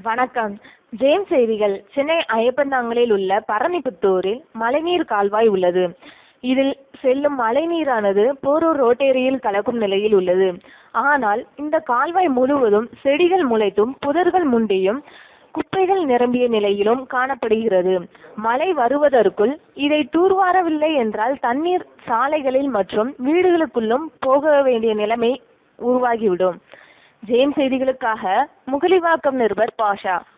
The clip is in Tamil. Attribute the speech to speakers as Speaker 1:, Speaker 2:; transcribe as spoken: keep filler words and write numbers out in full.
Speaker 1: வணக்கம். ஜேம்ஸ் செய்திகள். சென்னை ஐயப்பந்தாங்கலில் உள்ள பரணிப்புத்தூரில் மழைநீர் கால்வாய் உள்ளது. இதில் செல்லும் மழைநீரானது போரூர் ரோட்டேரியில் கலக்கும் நிலையில் உள்ளது. ஆனால் இந்த கால்வாய் முழுவதும் செடிகள் முளைத்தும் புதர்கள் முண்டியும் குப்பைகள் நிரம்பிய நிலையிலும் காணப்படுகிறது. மழை வருவதற்குள் இதை தூர்வாரவில்லை என்றால் தண்ணீர் சாலைகளில் மற்றும் வீடுகளுக்குள்ளும் போக வேண்டிய நிலைமை உருவாகிவிடும். ஜேம்ஸ் செய்திகளுக்காக முகலிவாக்கம் நிருபர் பாஷா.